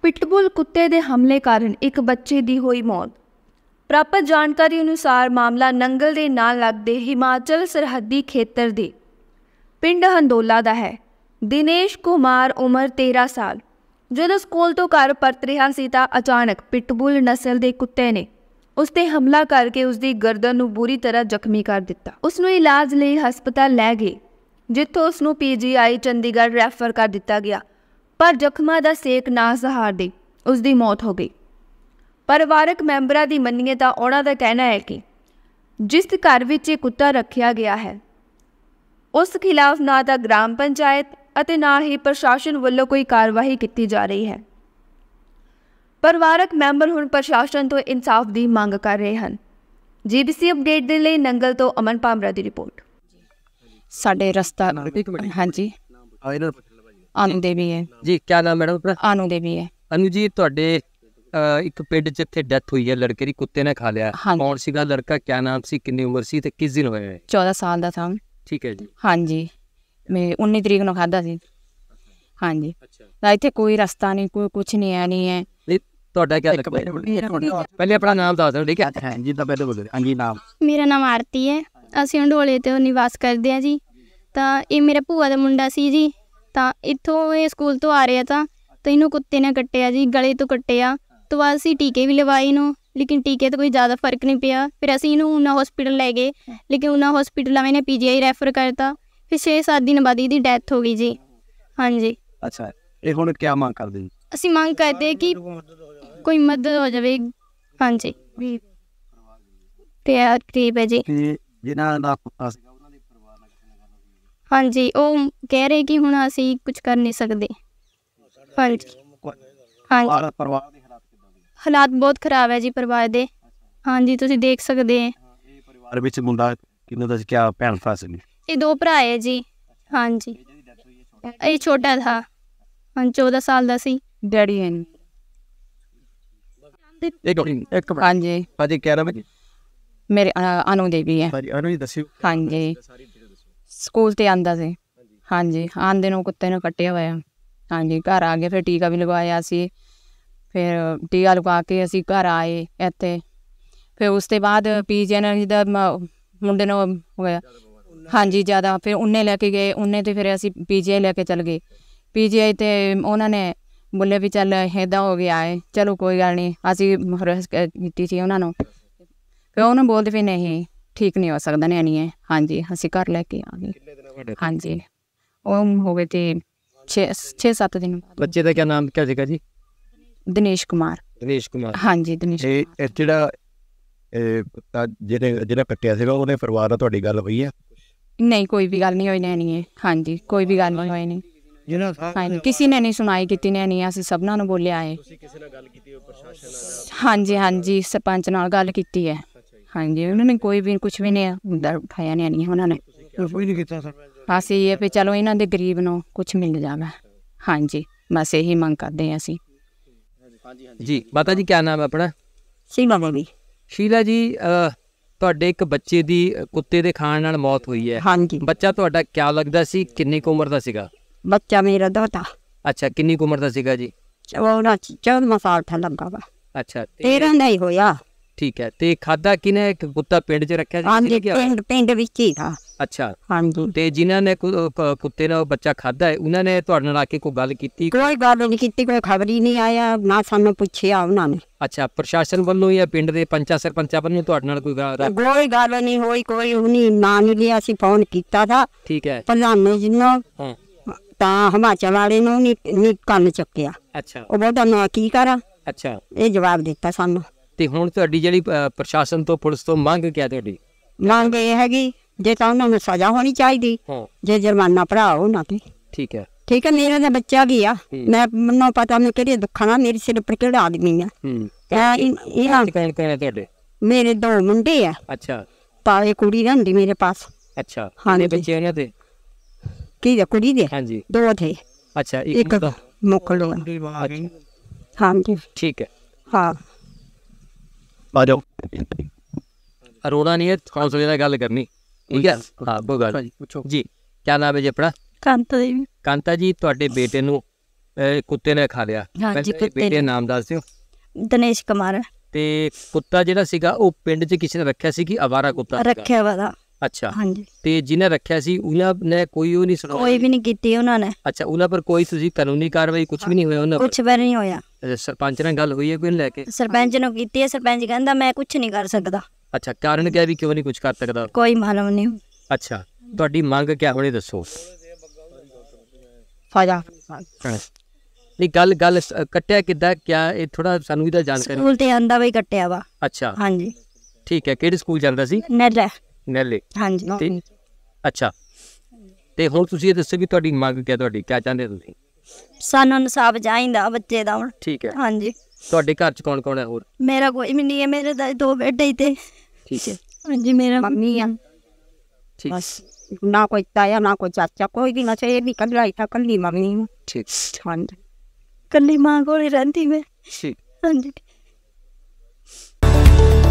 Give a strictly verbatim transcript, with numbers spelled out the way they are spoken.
Pitbull कुत्ते के हमले कारण एक बच्चे की हुई मौत। प्राप्त जानकारी अनुसार मामला नंगल के नाल लगते हिमाचल सरहदी खेतर के पिंड हंदोला का है। दिनेश कुमार उम्र तेरह साल जो स्कूल तो घर परत रहा सी तां अचानक पिटबुल नस्ल के कुत्ते ने उस ते हमला करके उसकी गर्दन नूं बुरी तरह जख्मी कर दिता। उसनूं इलाज लई हस्पताल लै गए जिथों उसनूं P G I Chandigarh refer कर दिता गया, पर जख्मां दा सेक ना सहारदे उसकी मौत हो गई। परिवारक मैंबरां दी मन्नीए तां उन्हां दा कहना है कि जिस घर विच ये कुत्ता रखिया गया है उस खिलाफ ना तो ग्राम पंचायत अते ना ही प्रशासन वालों कोई कार्रवाई की जा रही है। परिवारक मैंबर हुण प्रशासन तो इंसाफ की मांग कर रहे हैं। जी बी सी अपडेट के लिए नंगल तो अमन पामरा की रिपोर्ट। साडे रस्ता हाँ जी आनू देवी है जी। क्या नाम मैडम अपना? आनू देवी है। अनु जी तुहाडे एक पिंड जिथे डेथ हुई है लड़के की कुत्ते ने खा लिया, हाँ। कौन सीगा लड़का, क्या नाम सी, कितनी उम्र सी ते किस दिन होया? चौदह साल का था। ठीक है जी। हाँ जी मैं उन्नी तरीक नूं खादा सी। हाँ जी अच्छा। इत्थे कोई रास्ता नहीं, कोई कुछ नहीं है नहीं है। ਤੁਹਾਡਾ क्या लगता है? पहले अपना नाम दस दो। ठीक है जी ਤਾਂ ਪਹਿਲੇ ਬੋਲੋ। हाँ जी नाम? मेरा नाम आरती है। ਅਸੀਂ ਹੰਡੋਲੇ ਤੇ ਨਿਵਾਸ ਕਰਦੇ ਹਾਂ ਜੀ। ਤਾਂ ਇਹ ਮੇਰਾ ਭੂਆ ਦਾ ਮੁੰਡਾ ਸੀ ਜੀ। ਤਾਂ ਇੱਥੋਂ ਇਹ ਸਕੂਲ ਤੋਂ ਆ ਰਿਹਾ ਤਾਂ ਤਾਂ ਇਹਨੂੰ ਕੁੱਤੇ ਨੇ ਕੱਟਿਆ ਜੀ, ਗਲੇ ਤੋਂ ਕੱਟਿਆ। ਤੋਂ ਬਾਅਦ ਅਸੀਂ ਟੀਕੇ ਵੀ ਲਵਾਏ ਇਹਨੂੰ, ਲੇਕਿਨ ਟੀਕੇ ਤੋਂ ਕੋਈ ਜ਼ਿਆਦਾ ਫਰਕ ਨਹੀਂ ਪਿਆ। ਫਿਰ ਅਸੀਂ ਇਹਨੂੰ ਊਨਾ ਹੌਸਪੀਟਲ ਲੈ ਗਏ, ਲੇਕਿਨ ਊਨਾ ਹੌਸਪੀਟਲ ਵਾਲੇ ਨੇ ਪੀ ਜੀ ਆਈ ਰੈਫਰ ਕਰਤਾ। ਫਿਰ ਛੇ ਸੱਤ ਦਿਨ ਬਾਅਦ ਇਹਦੀ ਡੈਥ ਹੋ ਗਈ ਜੀ। ਹਾਂਜੀ ਅੱਛਾ ਇਹ ਹੁਣ ਕੀ ਮੰਗ ਕਰਦੇ ਜੀ? ਅਸੀਂ ਮੰਗ ਕਰਦੇ ਕਿ ਕੋਈ ਮਦਦ ਹੋ ਜਾਵੇ। ਹਾਂਜੀ ਤੇ ਗਰੀਬ ਹੈ ਜੀ। ਜਿਨ੍ਹਾਂ ਦਾ ਕੁੱਤਾ ਸੀਗਾ ਉਹਨਾਂ ਦੇ ਪਰਿਵਾਰ ਨਾਲ ਕਿਹਨਾਂ ਗੱਲ ਹੋਈ? ਹਾਂਜੀ ਉਹ ਕਹਿ ਰਹੇ ਕਿ ਹੁਣ ਅਸੀਂ ਕੁਝ ਕਰ ਨਹੀਂ ਸਕਦੇ। ਹਾਂਜੀ ਹਾਂਜੀ ਪਰਿਵਾਰ ਦੇ ਹਾਲਾਤ ਕਿੱਦਾਂ ਦੇ? ਹਾਲਾਤ ਬਹੁਤ ਖਰਾਬ ਹੈ ਜੀ ਪਰਿਵਾਰ ਦੇ। ਹਾਂਜੀ ਤੁਸੀਂ ਦੇਖ ਸਕਦੇ ਹੈ। ਇਹ ਪਰਿਵਾਰ ਵਿੱਚ ਮੁੰਡਾ ਕਿੰਨਾ ਦਾ ਸੀ, ਕਿਆ ਭੈਣ ਭਰਾ ਸੀ? ਇਹ ਦੋ ਭਰਾ ਹੈ ਜੀ। ਹਾਂਜੀ ਇਹ ਛੋਟਾ ਥਾ, ਹਾਂ ਚੌदह साल ਦਾ ਸੀ। डैडी है ਇੱਕ ਇੱਕ हाँ जी ਭਾਜੀ ਕਹਿ ਰਹਾ ਮੈਂ मेरे अनु देवी है। ਭਾਜੀ ਅਨੂ ਜੀ ਦੱਸਿਓ। हाँ जी स्कूल ते आंदा सी। हाँ जी आंदे नूं कुत्ते ने कट्टिया होया। हाँ जी घर आ गए, फिर टीका भी लगवाया सी। फिर टीका लगा के असी घर आए इत्थे। फिर उस ते बाद पी जी ने जिदा मुंडे नूं होया हाँ जी ज़्यादा, फिर उन्हें लैके गए। उन्हें तो फिर असी पी जी आई लैके चल गए। पी जी आई तो उन्होंने बोले भी चल इदा हो गया है, चलो कोई गल नहीं। असी की थी उन्होंने, फिर उन्होंने बोलते भी नहीं ठीक नहीं हो सकता, नहीं है। हाँ जी असी घर लैके आ गए। हाँ जी वो हो गए थे छे छे सत्त दिन। बच्चे का क्या नाम क्या सीगा जी? दिनेश कुमार। दिनेश कुमार हाँ जी दिनेश ਇਹ ਜਿਹੜਾ ਕੁੱਤਾ ਜਿਹਨੇ ਜਿਹੜਾ ਕੱਟਿਆ ਸੀਗਾ ਉਹਨੇ ਪਰਿਵਾਰ ਨਾਲ ਤੁਹਾਡੀ ਗੱਲ ਹੋਈ ਹੈ? नहीं कोई भी गल नहीं हुई नहीं है। हाँ जी कोई भी गल नहीं हुई नहीं। हाँ जी किसी ने नहीं सुनाई, किसी ने नहीं। असीं सबना नूं बोलिया है। हाँ जी हाँ जी सरपंच नाल गल कीती है। हाँ जी उन्होंने कोई भी कुछ भी नहीं उठाया नहीं उन्होंने। बस ये भी चलो इन्हां दे गरीब नूं कुछ मिल जावे। हाँ जी बस यही मंग करते हैं असीं। जी माता जी क्या नाम है अपना? शीला देवी। शीला जी ਤੁਹਾਡੇ ਇੱਕ ਬੱਚੇ ਦੀ ਕੁੱਤੇ ਦੇ ਖਾਣ ਨਾਲ ਮੌਤ ਹੋਈ ਹੈ। ਹਾਂਜੀ ਬੱਚਾ ਤੁਹਾਡਾ ਕਿਆ ਲੱਗਦਾ ਸੀ, ਕਿੰਨੀ ਕੁ ਉਮਰ ਦਾ ਸੀਗਾ? ਬੱਚਾ ਮੇਰਾ ਦੋਤਾ। ਅੱਛਾ ਕਿੰਨੀ ਕੁ ਉਮਰ ਦਾ ਸੀਗਾ ਜੀ? ਚੌਦਾਂ ਚੌਦਾਂ ਸਾਲ ਦਾ ਲੱਗਾ ਵਾ। ਅੱਛਾ ਤੇਰਾਂ ਦਾ ਹੀ ਹੋਇਆ। ਠੀਕ ਹੈ ਤੇ ਖਾਦਾ ਕਿਨੇ? ਕੁੱਤਾ ਪਿੰਡ 'ਚ ਰੱਖਿਆ ਸੀ? ਹਾਂਜੀ ਪਿੰਡ ਪਿੰਡ ਵਿੱਚ ਹੀ ਥਾ। ਅੱਛਾ ਹਾਂਜੀ ਤੇ ਜਿਨ੍ਹਾਂ ਨੇ ਕੁੱਤੇ ਨਾਲ ਬੱਚਾ ਖਾਦਾ ਹੈ ਉਹਨਾਂ ਨੇ ਤੁਹਾਡੇ ਨਾਲ ਆ ਕੇ ਕੋਈ ਗੱਲ ਕੀਤੀ? ਕੋਈ ਗੱਲ ਨਹੀਂ ਕੀਤੀ, ਕੋਈ ਖਬਰ ਹੀ ਨਹੀਂ ਆਇਆ, ਨਾ ਸਾਨੂੰ ਪੁੱਛਿਆ ਉਹਨਾਂ ਨੇ। ਅੱਛਾ ਪ੍ਰਸ਼ਾਸਨ ਵੱਲੋਂ ਜਾਂ ਪਿੰਡ ਦੇ ਪੰਚਾਂ ਸਰਪੰਚਾਂ ਵੱਲੋਂ ਤੁਹਾਡੇ ਨਾਲ ਕੋਈ ਗੱਲ? ਕੋਈ ਗੱਲ ਨਹੀਂ ਹੋਈ, ਕੋਈ ਨਹੀਂ ਨਾ ਨਹੀਂ ਲਿਆ। ਅਸੀਂ ਫੋਨ ਕੀਤਾ ਥਾ ਠੀਕ ਹੈ ਪ੍ਰਧਾਨ ਜੀ ਨੂੰ, ਹਾਂ ਤਾਂ ਹਿਮਾਚਲ ਵਾਲੇ ਨੂੰ ਨਹੀਂ ਕੰਨ ਚੱਕਿਆ। ਅੱਛਾ ਉਹ ਬਹੁਤਾ ਨਾ ਕੀ ਕਰਾਂ। ਅੱਛਾ ਇਹ ਜਵਾਬ ਦਿੱਤਾ ਸਾਨੂੰ। ਤੇ ਹੁਣ ਤੁਹਾਡੀ ਜਿਹੜੀ ਪ੍ਰਸ਼ਾਸਨ ਤੋਂ ਪੁਲਿਸ ਤੋਂ ਮੰਗ ਕਿਆ ਤੁਹਾਡੀ? ਮੰਗ ਇਹ ਹੈਗੀ ਜੇ ਤਾਂ ਉਹਨਾਂ ਨੂੰ ਸਜ਼ਾ ਹੋਣੀ ਚਾਹੀਦੀ, ਜੇ ਜੁਰਮਾਨਾ ਭਰਾਓ ਉਹਨਾਂ ਤੇ। ਠੀਕ ਹੈ ਠੀਕ ਹੈ ਮੇਰਾ ਤਾਂ ਬੱਚਾ ਵੀ ਆ। ਮੈਂ ਮੈਨੂੰ ਪਤਾ ਮੈਂ ਕਿਹੜੇ ਦੁੱਖਾਂ ਨਾਲ ਮੇਰੇ ਸਿਰ ਉੱਪਰ ਕਿਹੜਾ ਆਦਮੀ ਆ। ਤੁਹਾਡੇ ਮੇਰੇ ਦੋ ਮੁੰਡੇ ਆ। ਅੱਛਾ ਤਾਂ ਇਹ ਕੁੜੀ ਰਹਿੰਦੀ ਮੇਰੇ ਪਾਸ। ਅੱਛਾ ਹਾਂ ਬੱਚੇ ਇਹਨਾਂ ਦੇ ਕੀ ਦੇ ਕੁੜੀ ਦੇ? ਹਾਂਜੀ ਦੋ ਥੇ। ਅੱਛਾ ਇੱਕ ਮੁੱਕ ਲੋ। ਹਾਂਜੀ ਠੀਕ ਹੈ ਹਾਂ ਆ ਜਾਓ। अरोड़ा नहीं है काउंसलर ਨਾਲ ਗੱਲ ਕਰਨੀ। ठीक है हाँ वो गल जी। क्या नाम है जी अपना? कांता देवी। कांता जी ਤੁਹਾਡੇ ਬੇਟੇ ਨੂੰ ਅਹ, ਕੁੱਤੇ ਨੇ ਖਾ ਲਿਆ। ਹਾਂਜੀ, ਪਹਿਲੇ ਕੁੱਤੇ ਬੇਟੇ ਨੇ। ਨਾਮ ਦੱਸ ਦਿਓ। ਦਿਨੇਸ਼ ਕੁਮਾਰ ਤੇ ਕੁੱਤਾ ਜਿਹੜਾ ਸੀਗਾ ਉਹ ਪਿੰਡ 'ਚ ਕਿਸੇ ਨੇ ਰੱਖਿਆ ਸੀ ਕਿ ਅਵਾਰਾ ਕੁੱਤਾ ਸੀਗਾ? ਰੱਖਿਆ ਵਾ ਦਾ। ਅੱਛਾ, ਹਾਂਜੀ, ਤੇ ਜਿਹਨੇ ਰੱਖਿਆ ਸੀ ਉਹਨਾਂ ਨੇ ਕੋਈ ਉਹ ਨਹੀਂ ਸੁਣਾਇਆ? ਕੋਈ ਵੀ ਨਹੀਂ ਕੀਤੀ ਉਹਨਾਂ ਨੇ, ਅੱਛਾ, ਉਹਨਾਂ ਪਰ ਕੋਈ ਤੁਸੀਂ ਕਾਨੂੰਨੀ ਕਾਰਵਾਈ ਕੁਝ ਵੀ ਨਹੀਂ ਹੋਇਆ ਉਹਨਾਂ ਪਰ? ਕੁਛ ਵੀ ਨਹੀਂ ਹੋਇਆ। ਅੱਛਾ, ਸਰਪੰਚ ਨਾਲ ਗੱਲ ਹੋਈ ਹੈ ਕੋਈ ਲੈ ਕੇ? ਸਰਪੰਚ ਨੂੰ ਕੀਤੀ ਹੈ, ਸਰਪੰਚ ਕਹਿੰਦਾ ਮੈਂ ਕੁਛ ਨਹੀਂ ਕਰ ਸਕਦਾ। ਅੱਛਾ, ਕਾਰਨ ਕਿਹਾ ਵੀ ਕਿਉਂ ਨਹੀਂ ਕੁਝ ਕਰ ਸਕਦਾ? ਕੋਈ ਮਾਲੂਮ ਨਹੀਂ। ਅੱਛਾ, ਤੁਹਾਡੀ ਮੰਗ ਕਿਆ ਹੋਣੀ ਦੱਸੋ? ਸਜ਼ਾ ਨਹੀਂ, ਗੱਲ ਗੱਲ ਸ- ਕੱਟਿਆ ਕਿੱਦਾਂ, ਕਿਆ ਇਹ ਥੋੜਾ ਸਾਨੂੰ ਇਹਦਾ ਜਾਣਕਾਰੀ। ਸਕੂਲ ਤੇ ਆਂਦਾ ਵੀ ਕੱਟਿਆ ਵਾ। ਅੱਛਾ, ਹਾਂਜੀ, ਠੀਕ ਹੈ। ਕਿਹੜੇ ਸਕੂਲ ਜਾਂਦਾ ਸੀ? ਨੈਲਾ। ਨੈਲੇ। ਹਾਂਜੀ, ਤੇ ਅੱਛਾ, ਤੇ ਹੁਣ ਤੁਸੀਂ ਇਹ ਦੱਸੋ ਵੀ ਤੁਹਾਡੀ ਮੰਗ ਕਿਆ, ਤੁਹਾਡੀ ਕਿਆ ਚਾਹੁੰਦੇ ਤੁਸੀਂ? ਸਾਨੂੰ ਇਨਸਾਫ ਚਾਹੀਦਾ ਬੱਚੇ ਦਾ ਹੁਣ। ਠੀਕ ਹੈ। ਹਾਂਜੀ, ਤੁਹਾਡੇ ਘਰ 'ਚ ਕੌਣ ਕੌਣ ਹੈ ਹੋਰ? ਮੇਰਾ ਕੋਈ ਵੀ ਨਹੀਂ ਹੈ, ਮੇਰੇ ਤਾਂ ਦੋ ਬੇਟੇ ਹੀ ਤੇ। ਠੀਕ ਹੈ, ਹਾਂਜੀ, ਮੇਰਾ ਮੰਮੀ ਆ ਠੀਕ ਬਸ, ਨਾ ਕੋਈ ਤਾਇਆ ਨਾ ਕੋਈ ਚਾਚਾ, ਕੋਈ ਵੀ ਨਾ ਚਾਹੇ ਵੀ ਕੱਲਾ ਹੀ ਤਾਂ ਕੱਲੀ ਮੰਮੀ ਨੂੰ। ਠੀਕ ਹਾਂਜੀ, ਕੱਲੀ ਮਾਂ ਕੋਲ ਹੀ ਰਹਿੰਦੀ ਮੈਂ। ਠੀਕ। ਹਾਂਜੀ।